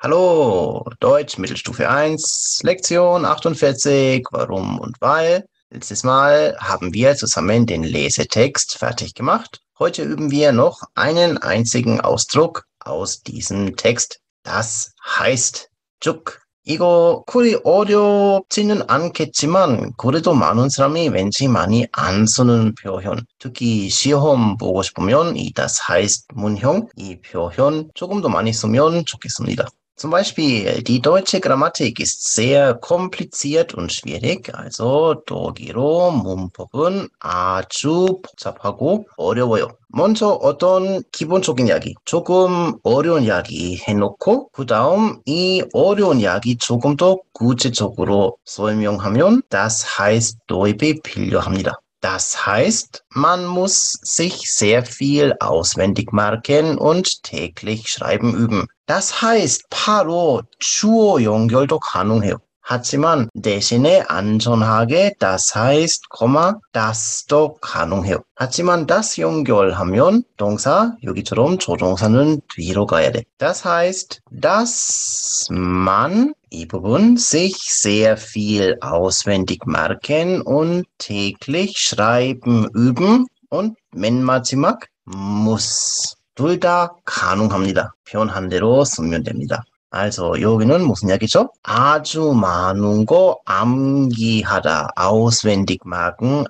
Hallo, Deutsch Mittelstufe 1, Lektion 48, warum und weil. Letztes Mal haben wir zusammen den Lesetext fertig gemacht. Heute üben wir noch einen einzigen Ausdruck aus diesem Text. Das heißt 쭉. 이거 그리 어렵지는 않겠지만 그래도 많은 사람이 왠지 많이 안 쓰는 표현. 특히 시험 보고 싶으면 이 das heißt 문형, 이 표현 조금 더 많이 쓰면 좋겠습니다. Zum Beispiel, die deutsche Grammatik ist sehr kompliziert und schwierig. Also 독일어 문법은 아주 복잡하고 어려워요. 먼저 어떤 기본적인 이야기, 조금 어려운 이야기 해놓고 그 다음 이 어려운 이야기 조금 더 구체적으로 설명하면 das heißt 도입이 필요합니다. Das heißt, man muss sich sehr viel auswendig merken und täglich schreiben üben. Das heißt, 바로 주어 연결도 가능해요. 하지만 대신에 안전하게 das heißt, das도 가능해요. 하지만 das 연결하면 동사 여기처럼 조동사는 뒤로 가야 돼. Das heißt, dass man 이 부분 sich sehr viel auswendig merken und täglich schreiben üben und 맨 마지막 muss. 둘 다 가능합니다. 표현한 대로 쓰면 됩니다. Also 여기는 무슨 이야기죠? 아주 많은 거 암기하다, auswendig merken,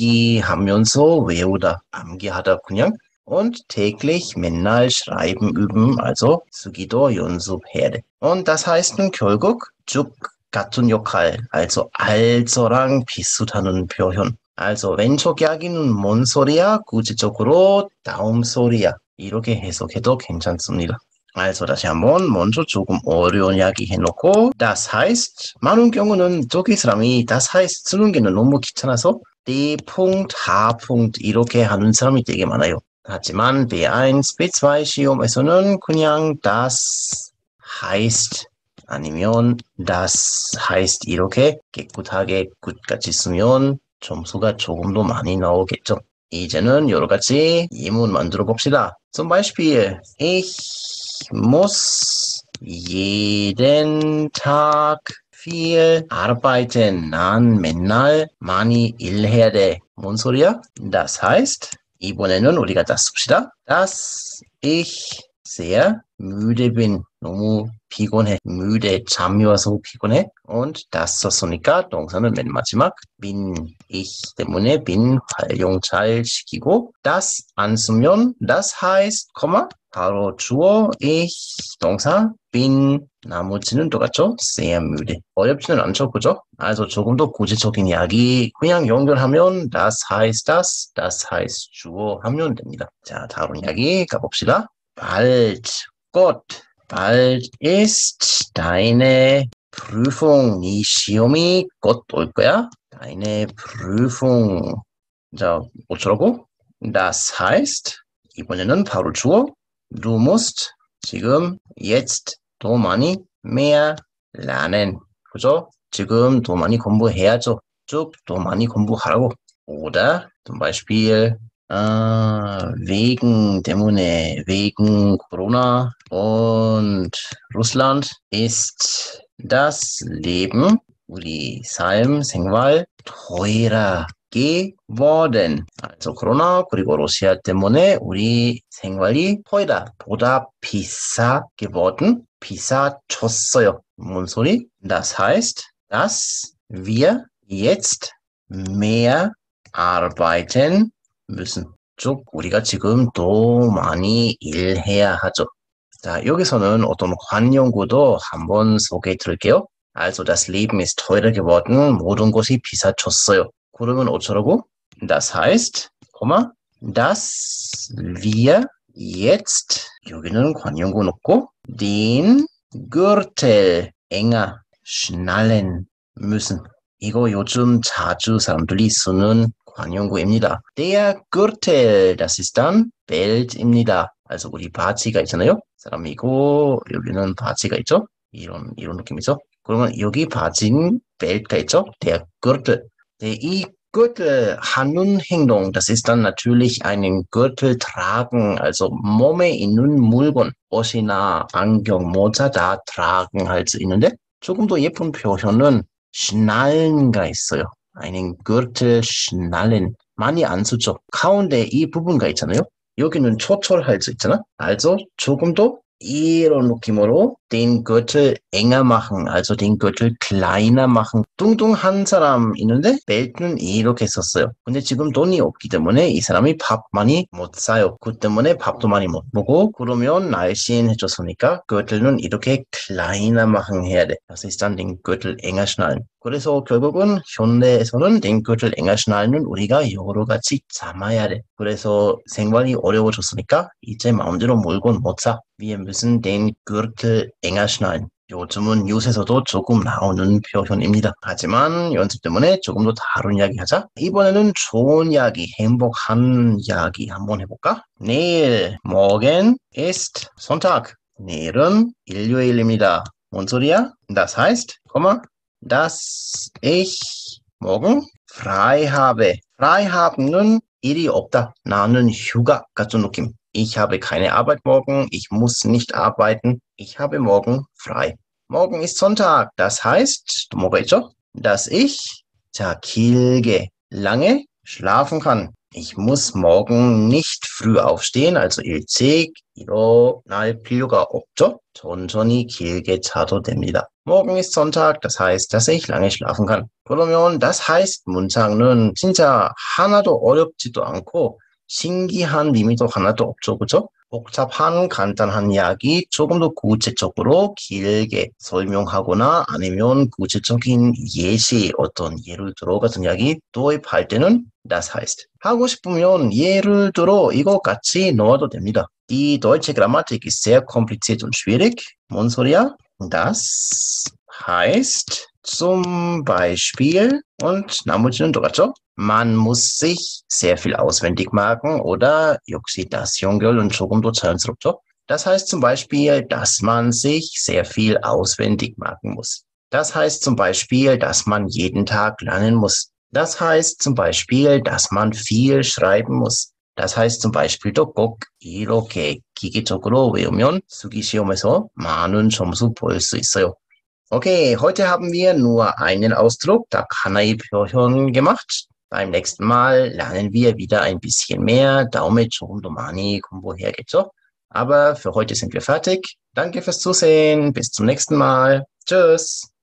암기하면서 외우다, 암기하다 그냥 und täglich 맨날 schreiben üben, also 쓰기도 연습해야 돼. Und das heißt 결국 쭉 같은 역할, also also랑 비슷하는 표현. Also 왼쪽 이야기는 뭔 소리야? 구체적으로 다음 소리야. 이렇게 해석해도 괜찮습니다. Also 다시 한번 먼저 조금 어려운 이야기 해놓고 das heißt 많은 경우는 독일 사람이 das heißt 쓰는 게 너무 귀찮아서 D. H. 이렇게 하는 사람이 되게 많아요. 하지만 B1, B2 시험에서는 그냥 das heißt 아니면 das heißt 이렇게 깨끗하게 끝까지 쓰면 점수가 조금 더 많이 나오겠죠. 이제는 여러 가지 예문 만들어 봅시다. Zum Beispiel, ich muss jeden Tag viel arbeiten. 난 맨날 많이 일해야 돼. 뭔 소리야? Das heißt, 이번에는 우리가 das 씁시다. Dass ich sehr müde bin. 너무 피곤해. müde, 잠이 와서 피곤해. und das 썼으니까 동사는 맨 마지막 bin. ich 때문에 bin 활용잘 시키고 das 안 쓰면 das heißt, 바로 주어 ich 동사 bin 나머지는 똑같죠? sehr müde. 어렵지는 않죠, 그죠? also 조금 더 구체적인 이야기 그냥 연결하면 das heißt das heißt 주어 하면 됩니다. 자, 다음 이야기 가봅시다. bald, 곧 bald ist deine Prüfung. 네 시험이 곧 올 거야. deine Prüfung. 자, 어쩌라고? Das heißt, 이번에는 바로 주어. Du musst 지금 jetzt 더 많이 mehr lernen. 그죠? 지금 더 많이 공부해야죠. 쭉 더 많이 공부하라고. oder zum Beispiel wegen Corona und Russland ist das Leben, 우리 삶, 생활, teurer geworden. also 코로나 그리고 러시아 때문에 우리 생활이 teurer, 보다 비싸 geworden, 비싸졌어요. 뭔 소리? Das heißt, dass wir jetzt mehr arbeiten müssen. 쭉 우리가 지금 더 많이 일해야 하죠. 자, 여기서는 어떤 관용구도 한번 소개해 드릴게요. Also das Leben ist teurer geworden. 모든 것이 비싸졌어요. 그러면 어쩌라고? Das heißt, dass wir jetzt 여기는 관용구 넣고 den Gürtel enger schnallen müssen. 이거 요즘 자주 사람들이 쓰는 관용구입니다. Der Gürtel, das ist dann Belt입니다. also 우리 바지가 있잖아요. 사람이고 여기는 바지가 있죠. 이런 느낌이죠. 그러면 여기 바지는 벨트가 있죠. Der Gürtel. 이 Gürtel 하는 행동, das ist dann natürlich einen Gürtel tragen, also 몸에 있는 물건, 옷이나 안경, 모자 다 tragen 할 수 있는데 조금 더 예쁜 표현은 schnallen가 있어요. einen Gürtel schnallen. 많이 안 쓰죠. 가운데 이 부분가 있잖아요. 여기는 초철할 수 있잖아. also 조금 더 이런 느낌으로 den Gürtel enger machen, also den Gürtel kleiner machen. 뚱뚱한 사람 있는데 벨트는 이렇게 썼어요. 근데 지금 돈이 없기 때문에 이 사람이 밥 많이 못 사요. 그 때문에 밥도 많이 못 먹고 그러면 날씬해졌으니까 Gürtel는 이렇게 kleiner machen 해야 돼. Das ist dann den Gürtel enger schnallen. 그래서 결국은 현대에서는 den Gürtel enger schnallen은 우리가 여러 가지 참아야 돼. 그래서 생활이 어려워졌으니까 이제 마음대로 물건 못 사. Wir müssen den Gürtel enger schnallen. 요즘은 뉴스에서도 조금 나오는 표현입니다. 하지만 연습 때문에 조금 더 다른 이야기 하자. 이번에는 좋은 이야기, 행복한 이야기 한번 해볼까? 내일, morgen ist Sonntag. 내일은 일요일입니다. 뭔 소리야? Das heißt, dass ich morgen frei habe. frei haben은 일이 없다. 나는 휴가 같은 느낌. Ich habe keine Arbeit morgen. Ich muss nicht arbeiten. Ich habe morgen frei. Morgen ist Sonntag. Das heißt, 뭐가 있죠? Dass ich, 자, 길게, lange schlafen kann. Ich muss morgen nicht früh aufstehen, also 일찍 일어날 필요가 없죠? 천천히 길게 자도 됩니다. Morgen ist Sonntag, das heißt, dass ich lange schlafen kann. 그러면 das heißt 문장은 진짜 하나도 어렵지도 않고 신기한 의미도 하나도 없죠, 그죠? 복잡한 간단한 이야기 조금 더 구체적으로 길게 설명하거나 아니면 구체적인 예시 어떤 예를 들어 같은 이야기 도입할 때는 das heißt. 하고 싶으면 예를 들어 이거 같이 넣어도 됩니다. Die deutsche Grammatik ist sehr kompliziert und schwierig. 뭔 소리야? Das heißt zum Beispiel und 나머지는 똑같죠? Man muss sich sehr viel auswendig merken oder 역시 das 연결은 조금 더 자연스럽죠? Das heißt zum Beispiel, dass man sich sehr viel auswendig merken muss. Das heißt zum Beispiel, dass man jeden Tag lernen muss. Das heißt zum Beispiel, dass man viel schreiben muss. Das heißt zum Beispiel 또 꼭 이렇게 기계적으로 외우면 수기시험에서 많은 점수 벌 수 있어요. Okay, heute haben wir nur einen Ausdruck, da 하나의 표현 gemacht. Beim nächsten Mal lernen wir wieder ein bisschen mehr. 다음에 조금 더 많이 공부해야겠죠? Aber für heute sind wir fertig. Danke fürs Zusehen. Bis zum nächsten Mal. Tschüss.